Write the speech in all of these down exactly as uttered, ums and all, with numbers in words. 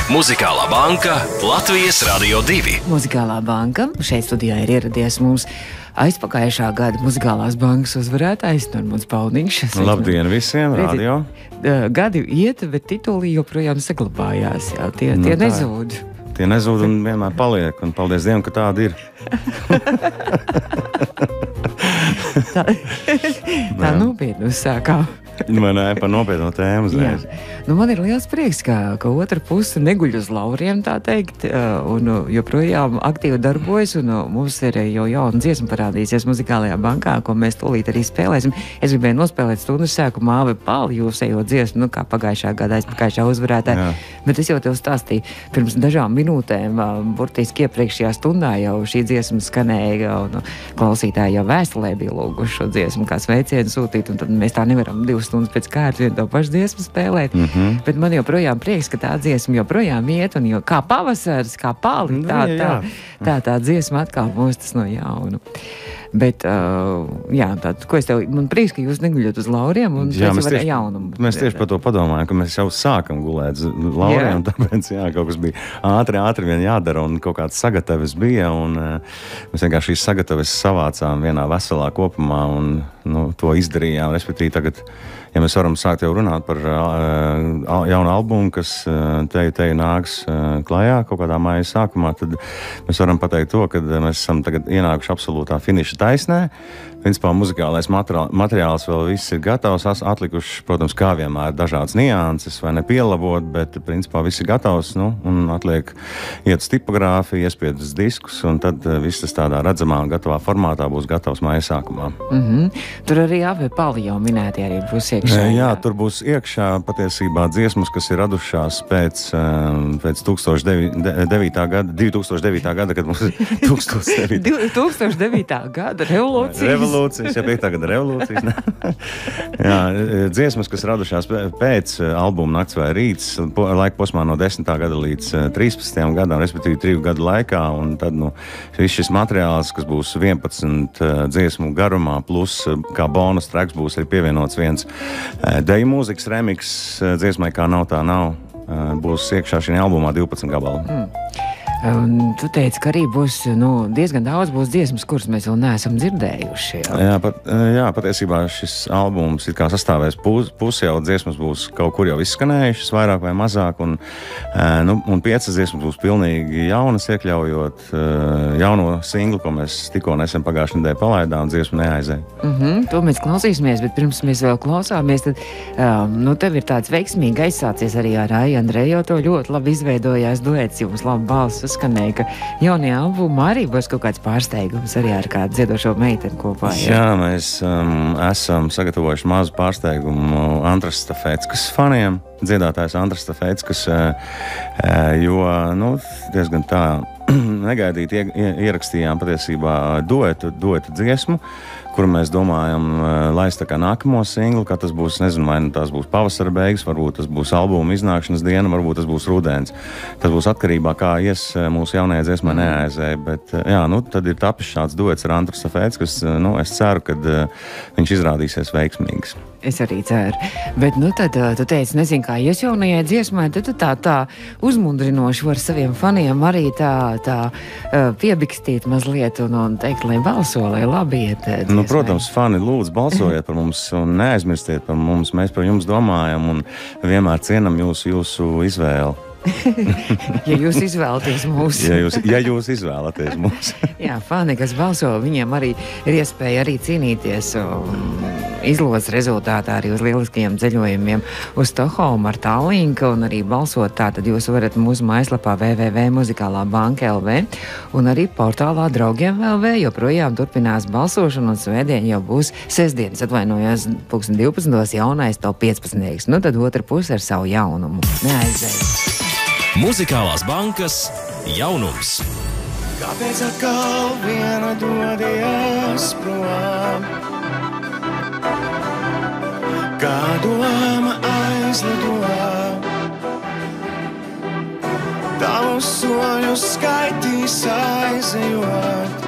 Muzikālā banka Latvijas Radio divi. Muzikālā banka šeit studijā ir ieradies mums aizpagājušā gada Muzikālās bankas uzvarētājs Normons Pauniņš. Labdien visiem, radio! Gadi iet, bet tituli joprojām saglabājās. Jā, tie, Nu, tie tā. nezūd. Tie nezūd un vienmēr paliek, un paldies Dievam, ka tāda ir. Tā, tā nopietni uzsākām. Man nē, par nopietnu tēmu uzreiz. Nu, man ir liels prieks, ka, ka otra puse neguļ uz lauriem, tā teikt, un joprojām aktīvi darbojas, un mums ir jau jauna dziesma parādīsies Muzikālajā bankā, ko mēs tūlīt arī spēlēsim. Es gribēju nospēlēt stundu sākumā Ave Pāli jūsējo dziesmu, nu, kā pagājušā gadā, aizpagājušā uzvarētāja, bet es jau tev stāstīju pirms dažām minūtēm, burtiski iepriekšējā stundā jau šī dziesma skanēja, un klausītāji jau vēstulē bija lūguši šo dziesmu, kā sveicienu sūtīt, un tad mēs tā nevaram divas stundas pēc kārtas vienu to pašu dziesmu spēlēt. Mm -hmm. Bet man joprojām prieks, ka tā dziesma joprojām iet, un jo, kā pavasaris, kā pāli, tā, tā, tā, tā dziesma atkal mostas no jaunu. Bet, uh, jā, tā, ko es tev, man prieks, ka jūs neguļat uz lauriem, un Jā, mēs, tieši, jaunumu. mēs tieši par to padomājam, ka mēs jau sākam gulēt uz lauriem, jā. Tāpēc, jā, kaut kas bija ātri, ātri vien jādara, un kaut kāds sagatavis bija, un uh, mēs vienkārši šīs sagatavis savācām vienā veselā kopumā, un nu, to izdarījām, respektīvi tagad, ja mēs varam sākt jau runāt par uh, jaunu albumu, kas uh, te, te nāks uh, klajā kaut kādā māja sākumā, tad mēs varam pateikt to, ka mēs esam tagad ienākuši absolūtā finiša taisnē. Principā muzikālais materiāls vēl viss ir gatavs, atlikuši, protams, kā vienmēr dažādas nianses vai nepielabot, bet principā viss ir gatavs, nu, un atliek iet uz tipogrāfiju, iespied uz diskus, un tad viss tas tādā redzamā un gatavā formātā būs gatavs māja sākumā. Mm-hmm. Tur arī Ave Pāli jau minēti arī būs iekšā. Jā, jā, tur būs iekšā patiesībā dziesmas, kas ir radušās pēc, pēc tūkstoš devītā gada, kad mums ir tūkstoš devītā gada revolūcijas. Revolūcijas, ja piekta gada revolūcijas. Jā, dziesmas, kas radušās pēc albuma Nakts vai rīts, laika posmā no desmitā gada līdz trīspadsmitajam gadam, respektīvi triju gadu laikā, un tad, nu, viss šis materiāls, kas būs vienpadsmit dziesmu garumā, plus kā bonus tracks būs arī pievienots viens deju mūzikas remix dziesmai Kā nav tā nav, būs iekšā šī albumā divpadsmit gabali. Mm. Un tu teici, ka arī būs nu, diezgan daudz būs dziesmas, kuras mēs vēl neesam dzirdējuši. Jā, jā, pat, jā patiesībā šis albums ir kā sastāvēs pus, pusi jau dziesmas būs kaut kur jau izskanējušas, vairāk vai mazāk, un, nu, un piecas dziesmas būs pilnīgi jaunas, iekļaujot jauno singlu, ko mēs tikko nesen pagājušajā nedēļā palaidām, dziesmu Neaizēj. Mm-hmm, to mēs klausīsimies, bet pirms mēs vēl klausāmies, tad um, nu, tev ir tāds veiksmīgi aizsācies arī ar Aiju Andreju, jo to ļoti labi izveidojās duets, jums labi balss skanēja, ka jaunajā albumā arī būs kaut kāds pārsteigums arī ar kādu dziedošo meiteni kopā. Jā, jā mēs um, esam sagatavojuši mazu pārsteigumu Antras Stafēckas faniem, dziedātājs Antras Stafēckas, uh, jo, nu, diezgan tā negaidīti ierakstījām patiesībā duetu, duetu dziesmu, kuru mēs domājam laist tā kā nākamo singlu, kā tas būs, nezinu, vai nu tās būs pavasara beigas, varbūt tas būs albuma iznākšanas diena, varbūt tas būs rudens. Tas būs atkarībā, kā ies mūsu jaunajā dziesmā Neaizēj, bet jā, nu, tad ir tapis šāds duets ar Antru Stafēcku, kas, nu, es ceru, ka viņš izrādīsies veiksmīgs. Es arī ceru. Bet, nu, tad tu teici, nezinu, kā ies jaunajai dziesmai, tad tu tā, tā uzmundrinoši var saviem faniem arī tā, tā piebikstīt mazliet un, un teikt, lai balso, lai labi iet. Nu, protams, fani, lūdzu, balsojiet par mums un neaizmirstiet par mums. Mēs par jums domājam un vienmēr cienam jūsu, jūsu izvēli. Ja jūs izvēlaties mūs. Ja jūs, ja jūs izvēlaties mūs. Jā, fani, kas balso, viņiem arī ir iespēja arī cīnīties izlozes rezultātā arī uz lieliskajiem ceļojumiem uz Stokholmu ar Tallinku un arī balsot tā, tad jūs varat mūsu mājaslapā w w w punkt muzikālā banka punkt l v un arī portālā Draugiem punkt l v joprojām turpinās balsošana un svētdien jau būs sestdienas, atvainojos, pulksten divpadsmitos jaunais top piecpadsmitnieks. Nu tad otra puse ar savu jaunumu. Neaizēj. Muzikālās bankas jaunums. Kāpēc atkal viena dodies prom? Kā doma aizlido? Tavus soļus skaitīs aizejot.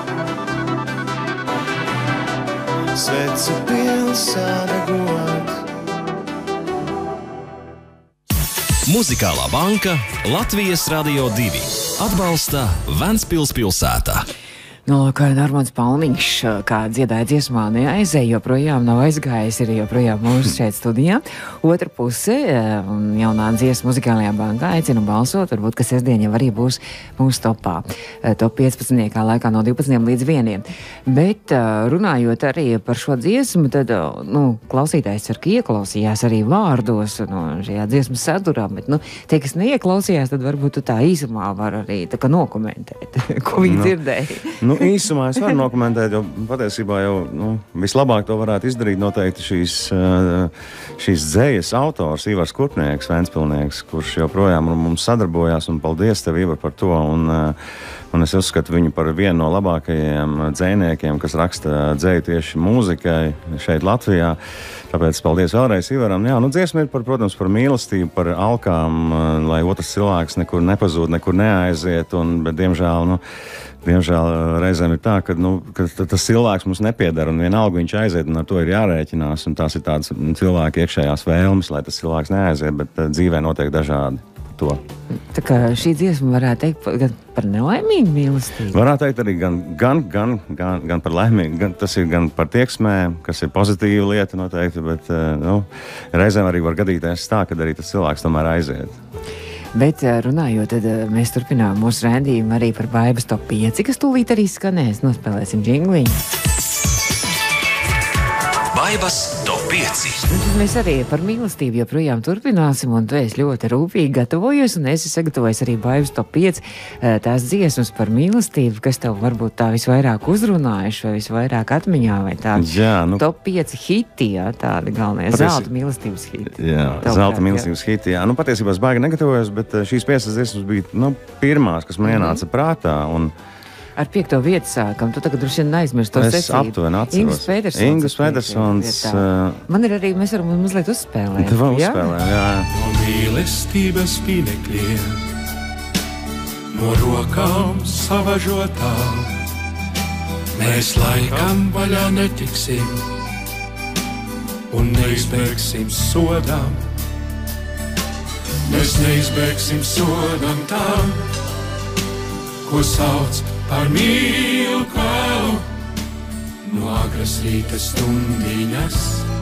Sveci pilsā degot. Muzikālā banka Latvijas Radio divi atbalsta Ventspils pilsētā. No, kā Normāns Palniņš, kā dziedāja dziesmā, neaizēja, joprojām nav aizgājis, ir joprojām mūsu šeit studijā. Otra puse, jaunā dziesma Muzikālajā bankā, aicinu balsot, varbūt, ka sestdien jau arī būs mūsu topā. Top piecpadsmitniekā laikā no divpadsmitiem līdz vieniem. Bet runājot arī par šo dziesmu, tad, nu, klausītājs ar ka ieklausījās arī vārdos no šajā dziesmas sadurā, bet, nu, tie, kas neieklausījās, tad varbūt tu tā īsumā var arī tā kā nokomentēt, ko viņi Nu. dzirdēja. Nu, īsumā es varu nokomentēt, jo patiesībā jau nu, vislabāk to varētu izdarīt noteikti šīs, šīs dzejas autors Ivars Kurpnieks, Ventspilnieks, kurš joprojām ar mums sadarbojās, un paldies tev, Ivar, par to. Un, un es uzskatu viņu par vienu no labākajiem dzejniekiem, kas raksta dzeju tieši mūzikai šeit Latvijā. Tāpēc paldies vēlreiz Ivaram. Jā, nu, dziesma ir, par, protams, par mīlestību, par alkām, lai otrs cilvēks nekur nepazūd, nekur neaiziet, un, bet, diemžēl, nu, Diemžēl reizēm ir tā, ka, nu, ka tas cilvēks mums nepiedara, un vienalga viņš aiziet, un ar to ir jārēķinās. Un tās ir tādas cilvēka iekšējās vēlmes, lai tas cilvēks neaiziet, bet dzīvē notiek dažādi to. Tā kā šī dziesma varētu teikt gan par nelaimīgu mīlestību. Varētu teikt arī gan, gan, gan, gan, gan par laimīgu, gan, tas ir gan par tieksmēm, kas ir pozitīva lieta noteikti, bet nu, reizēm arī var gadīties tā, ka arī tas cilvēks tomēr aiziet. Bet runājot, tad mēs turpinām mūsu raidījumu arī par Baibas top pieci, kas tūlīt arī skanēs. Nospēlēsim džingliņu. Baibas top pieci. Mēs arī par mīlestību joprojām turpināsim, un tu esi ļoti rūpīgi gatavojies, un esi sagatavojis arī Baibas top pieci tās dziesmas par mīlestību, kas tev varbūt tā visvairāk uzrunājuši vai visvairāk atmiņā, vai tādi Jā, nu, top pieci hiti, jā, tādi galvenie Patiesi- zelta mīlestības hiti. Jā, Tavuprāt, zelta mīlestības hiti. Jā, nu, patiesībā es baigi negatavojos, bet šīs piecas dziesmas bija nu, pirmās, kas man ienāca prātā. Un Ar piekto vietu sākam, tu tagad droši vien aizmirsti to es secību. aptuveni atceros. Ingūns Petersons. Ingūns Petersons, uh, Man ir arī, mēs varam mazliet uzspēlēt. Tev jā? uzspēlēm, jā. No mīlestības pinekļiem, no rokām savažotām, mēs laikam vaļā netiksim un neizbēgsim sodām. Mēs neizbēgsim sodām tām, ko sauc par mīlu kālu, no agras rīta stundiņas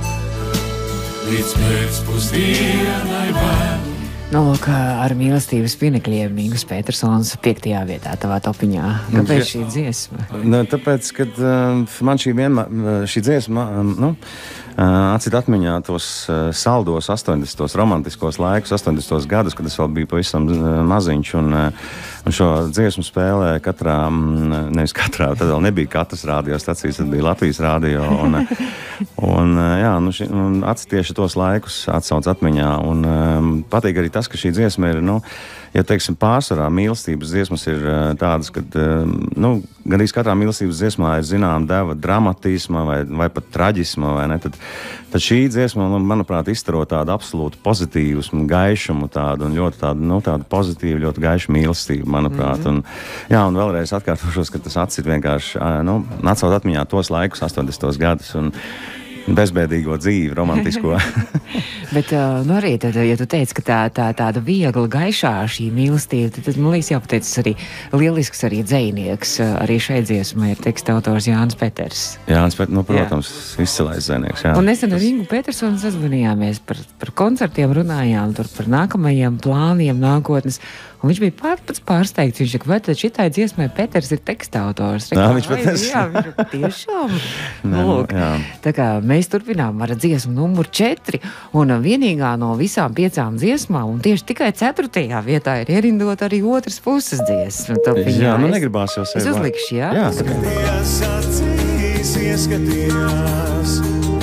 līdz pēcpusdienai vēl. Nu, lūk, ar mīlestības pinekļiem Ingūns Petersons piektajā vietā tavā topiņā. Kāpēc šī dziesma? Nu, tāpēc, kad uh, man šī, vienmēr, šī dziesma, um, nu, uh, atcīt atmiņā tos uh, saldos astoņdesmitos romantiskos laikus, astoņdesmitos gadus, kad es vēl biju pavisam uh, maziņš, un, uh, un šo dziesmu spēlē katrā, um, nevis katrā, tad vēl nebija katras radiostacijas, tad bija Latvijas radio, un, uh, un uh, jā, nu, ši, un atcīt tieši tos laikus atsauc atmiņā, un um, patīk arī tas, ka šī dziesma ir, nu, ja teiksim, pārsvarā mīlestības dziesmas ir uh, tādas, ka uh, nu, gandrīz katrā mīlestības dziesmā ir zinām deva dramatisma vai, vai pat traģisma, vai ne? Tad, tad šī dziesma, manuprāt, izstaro tādu absolūtu pozitīvusmu, gaišumu tādu un ļoti tādu, nu, tādu pozitīvu, ļoti gaišu mīlestību, manuprāt. Mm-hmm. Un, jā, un vēlreiz atkārtošos, ka tas atcīt vienkārši, uh, nu, atcauc atmiņā tos laikus, astoņdesmitos gadus un bezbēdīgo dzīvi, romantisko. Bet, nu arī, tad, ja tu teici, ka tā, tā tāda viegla, gaišā šī mīlestība, tad, tad man liekas jāpateicis arī lielisks arī dzejnieks. Arī šai dziesmai ir teksta autors Jānis Peters. Jānis Peters, nu, protams, izcilais dzejnieks. Jā. Un nesen ar Ingu Petersonu sazvanījāmies par, par koncertiem, runājām tur par nākamajiem plāniem nākotnes. Un viņš bija pār, pats pārsteigts. Viņš saka, vai tad šitai dziesmai Peters ir teksta autors? Jā, viņš Peters. Jā, viņš ir tiešām. Nē, Lūk, jā. tā kā mēs turpinām ar dziesmu numur četri, un vienīgā no visām piecām dziesmām, un tieši tikai ceturtajā vietā ir ierindot arī otras puses dziesmu. Jā, nu negribās jau sevi. Es uzlikšu, jā? Jā. Skatījās acīs, ieskatījās,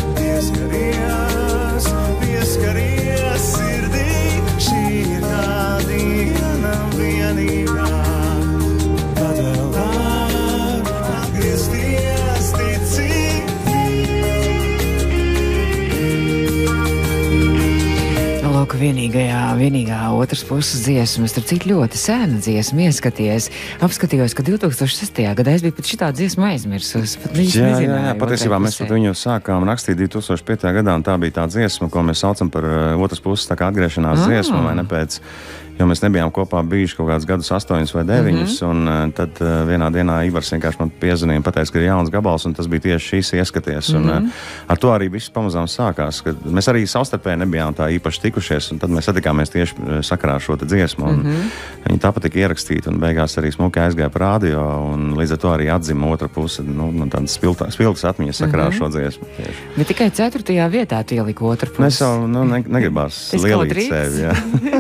pieskarījās, pieskarījās sirdī. Šī ir tā diena vienīgā, kad vēl var atgriezties ticīgi. Lūk, vienīgā vienīgajā, vienīgā otras puses dziesma, starp citu ļoti sēna dziesma, ieskaties. Apskatījos, ka divtūkstoš sestajā gadā es biju pat šitā dziesmu aizmirsus. Pat jā, jā, jā, patiesībā mēs pat viņu sākām rakstīt divtūkstoš piektajā gadā, un tā bija tā dziesma, ko mēs saucam par uh, otras puses tā kā atgriešanās ah. dziesmu, vai ne pēc... Jo mēs nebijām kopā bijuši kaut kādus gadus astoņus vai deviņus, mm -hmm. un uh, tad uh, vienā dienā Ivars vienkārši man piezvanīja un pateica, ka ir jauns gabals, un tas bija tieši šīs ieskaties. Mm -hmm. Un uh, ar to arī viss pamazām sākās. Mēs arī savstarpēji nebijām tā īpaši tikušies, un tad mēs satikāmies tieši sakarā ar šo dziesmu. Un, mm -hmm. Viņa tāpat tika ierakstīta, un beigās arī smuki aizgāja par radio, un līdz ar to arī atzima otra puse, nu, nu tādas spilgtas atmiņas sakarā mm -hmm. ar šo dziesmu. Tieši. Bet tikai ceturtajā vietā tu ieliku otru pusi. Mēs jau nu, ne, negribās lielīt sevi, jā.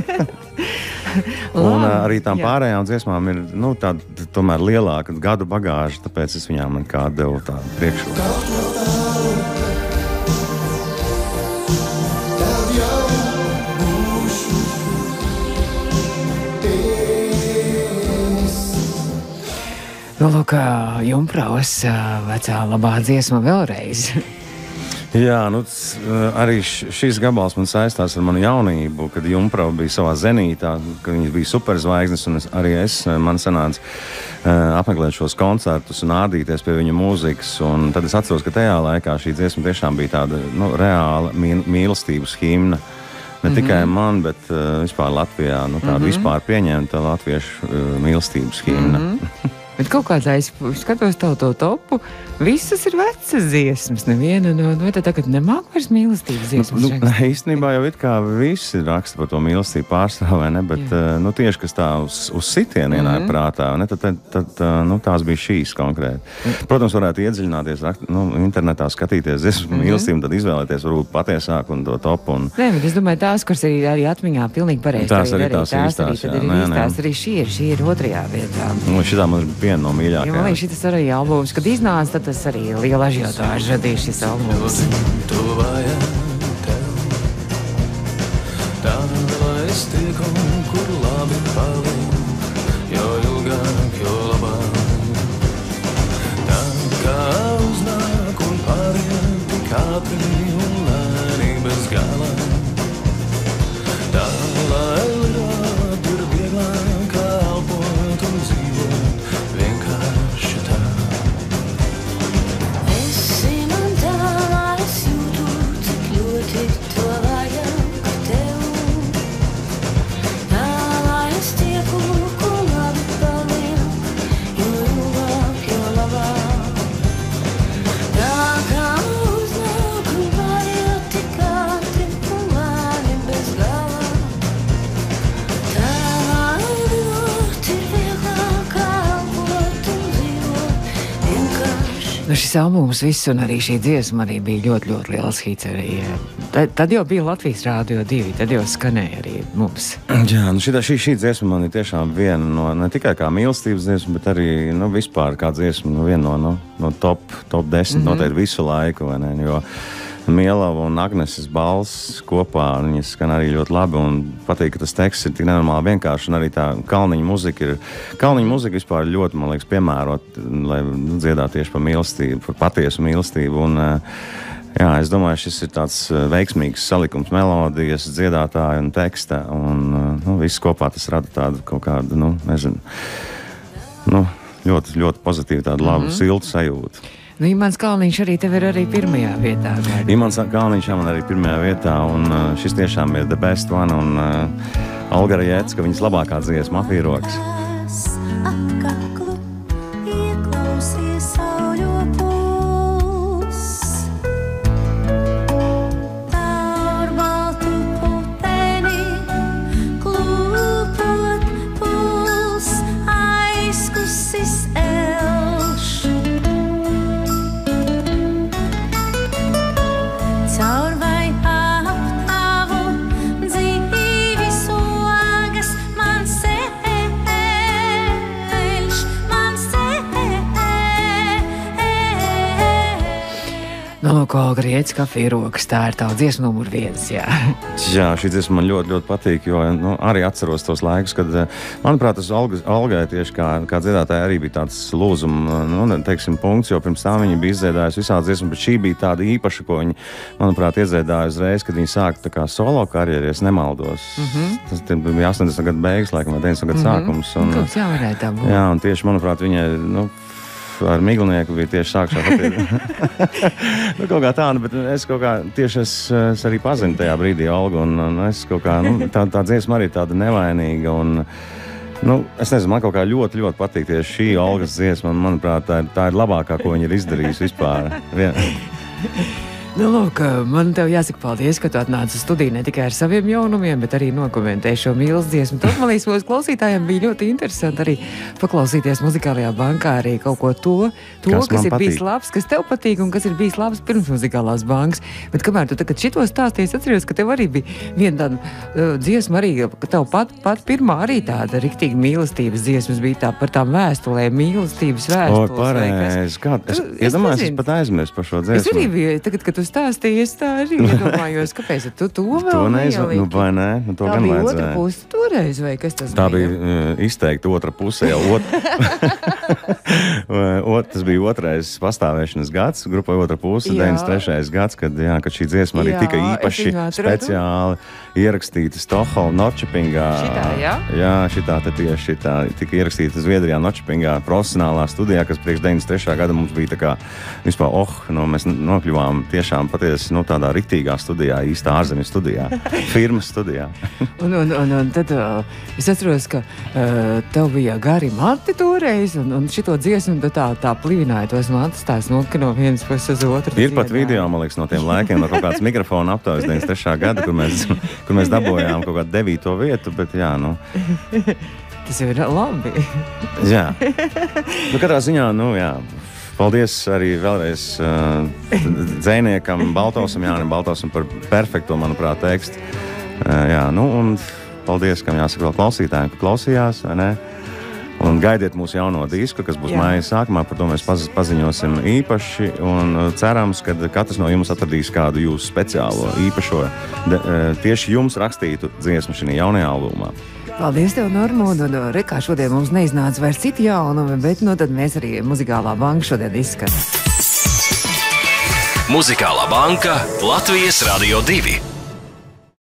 Un uh, arī tām jā. pārējām dziesmām ir nu, tāda tomēr lielāka gadu bagāža, tāpēc es viņām nekā devu tādu priekšroku. Nu, lūk, Jumpraus vecā labā dziesma vēlreiz. Jā, nu, arī šis gabals man saistās ar manu jaunību, kad Jumprau bija savā zenītā, kad viņas bija superzvaigznes, un es, arī es, man sanāca uh, apmeklēt šos koncertus un ādīties pie viņa mūzikas, un tad es atceros, ka tajā laikā šī dziesma tiešām bija tāda, nu, reāla mīlestības himna. Ne mm -hmm. tikai man, bet uh, vispār Latvijā, nu, tāda mm -hmm. vispār pieņemta latviešu uh, mīlestības himna. Mm -hmm. Bet kaut kādā es skatos tavu to topu, visas ir vecas dziesmas, neviena no, nu, tā tagad nemāk vairs mīlestības dziesmas. Nu, nu, īstenībā jau it kā visi raksta par to mīlestību pārstāv, vai ne, bet, uh, nu, tieši, kas tā uz, uz sitienu ienāja mm -hmm. prātā, ne, tad, tad, tad uh, nu, tās bija šīs konkrēti. Protams, varētu iedziļināties, rakt, nu, internetā skatīties dziesmas mm -hmm. mīlestību, tad izvēlēties varbūt patiesāku un to topu. Un... Nē, bet es domāju, tās, kuras arī, arī atmiņā pilnīgi pareizi. Tās arī tās īstās, arī, jā. Tad arī Nē, īstās, nē. arī šī ir, šī ir otrajā vietā. Nu, šitā man ir viena no mīļākajām. Jo man liekas, šitas arī albums, kad iznāca, tad tas arī liela ažiotāža radīja šis albums. Tuvājā tev, tā lai es tieku, kur labi paliek, jo ilgāk, jo labāk. Tā kā uznāk un pāriet tik ātri un lēni bez gala. Tā lai lidot ir vieglāk elpot un dzīvot vienkārši tā. Nu, šis albums viss un arī šī dziesma arī bija ļoti, ļoti liels hits arī. Tad, tad jau bija Latvijas Rādio divi, tad jau skanēja arī mums. Jā, nu šitā, šī, šī dziesma man ir tiešām viena no, ne tikai kā mīlestības dziesma, bet arī, nu, vispār kā dziesma, nu, viena no, no, no top, top desmit, mm -hmm. noteikti visu laiku, vai ne, jo Mielava un Agneses balss kopā, viņas skan arī ļoti labi, un patīk, ka tas teksts ir tik nenormāli vienkārši, un arī tā kalniņa muzika ir, kalniņa muzika vispār ļoti, man liekas, piemērot, lai nu, dziedāt tieši par mīlestību, par patiesu mīlestību, un jā, es domāju, šis ir tāds veiksmīgs salikums melodijas, dziedātāja un teksta, un nu, viss kopā tas rada tādu kaut kādu, nu, nezinu, nu, ļoti, ļoti pozitīvu tādu labu, mm -hmm. siltu sajūtu. Nu, Imants Kalniņš arī tev ir arī pirmajā vietā. Gādi. Imants Kalniņš man arī pirmajā vietā, un uh, šis tiešām ir the best one, un uh, Olga Rajecka, viņas labākā dziesma Apīroks. ko grieķis kafija rokas, tā ir tā dziesma numur viens, jā. Jā, šī dziesma man ļoti, ļoti patīk, jo nu, arī atceros tos laikus, kad, manuprāt, tas Olga, Olgai tieši kā, kā dziedātāja arī bija tāds lūzuma, nu, teiksim, punkts, jo pirms tam viņa bija izdziedājusi visādi dziesmas, bet šī bija tāda īpaša, ko viņa, manuprāt, izdziedāja uzreiz, kad viņa sāka tā kā solo karjeru, ja es nemaldos. Mm-hmm. Tas bija astoņdesmit gadu beigas, laikam, vai deviņdesmit gadu mm-hmm. sākums. Un, Kaut jā, varēja tā būt. Jā, un tieši, manuprāt, viņai, nu, ar Miglinieku bija tieši sākšā nu, kaut kā tāda, bet es kaut kā tieši es, es arī pazinu tajā brīdī Olgu, un, un es kaut kā, nu, tā, tā dziesma arī tāda nevainīga, un, nu, es nezinu, man kaut kā ļoti, ļoti patīk tieši šī Olgas dziesma, un, manuprāt, tā ir, tā ir labākā, ko viņa ir izdarījusi vispār. Vien. Nu, lūk, man tev jāsaka paldies, ka tu atnāci uz studiju ne tikai ar saviem jaunumiem, bet arī nokomentēji šo mīlas dziesmu. Tad, man liekas, mūsu klausītājiem bija ļoti interesanti arī paklausīties muzikālajā bankā arī kaut ko to, to kas, kas ir patīk. Bijis labs, kas tev patīk un kas ir bijis labs pirms muzikālās bankas. Bet kamēr tu tagad šito stāstīji, es atceros, ka tev arī bija viena tāda uh, dziesma arī, ka tev pat, pat pirmā arī tāda riktīgi mīlestības dziesmas bija tā par tām vēstulēm, mīlestības vēstules. O, pareizi. Kā? Es, es, es domāju, es pat aizmirsu par šo dziesmu. Es arī biju, tagad, kad tu stāstīji, es tā arī nedomājos, kāpēc tu to vēl to neieliki. Nu, vai nē? Nu, to tā gan bija vajadzēja. Otra puse toreiz, vai kas tas tā bija? Tā bija uh, izteikti otra puse jau. Ot... Ot, tas bija otrais pastāvēšanas gads, grupai otra puse, deviņdesmit trešais gads, kad, jā, kad šī dziesma arī jā, tika īpaši speciāli ierakstīta Stokholmā, Norčepingā. Šitā, jā? Jā, šitā te tieši šitā tika ierakstīta Zviedrijā, Norčepingā, profesionālā studijā, kas priekš deviņdesmit trešā gada mums bija tā kā vispār, oh, no, mēs nokļuvām tiešām patiesi, nu, tādā riktīgā studijā, īstā ārzemju studijā, firmas studijā. un, un, un, un tad uh, es atceros, ka uh, tev bija gari mati toreiz, un, un šito dziesmu tā, tā plīvināja tos matus, tās noka no vienas puses uz otru. Ir pat video, man liekas, no tiem laikiem, no kaut kāds mikrofona aptaujas deviņdesmit trešā gada, kur mēs, kur mēs dabojām kaut kādu devīto vietu, bet jā, nu. Tas jau ir labi. Jā. Nu, katrā ziņā, nu, jā. Paldies arī vēlreiz uh, dzejniekam Baltausam, Jānim Baltausam par perfekto, manuprāt, tekstu. Uh, jā, nu, un paldies, kam jāsaka vēl klausītājiem, ka klausījās, vai ne? Un gaidiet mūsu jauno disku, kas būs jā. Māja sākumā, par to mēs paz, paziņosim īpaši, un cerams, ka katrs no jums atradīs kādu jūsu speciālo, īpašo, de, tieši jums rakstītu dziesmu šajā jaunajā albumā. Paldies tev, Normūd, un rekā šodien mums neiznāca vairs citi jaunumi, bet nu tad mēs arī Muzikālā banka šodien izskan. Muzikālā banka Latvijas Radio divi.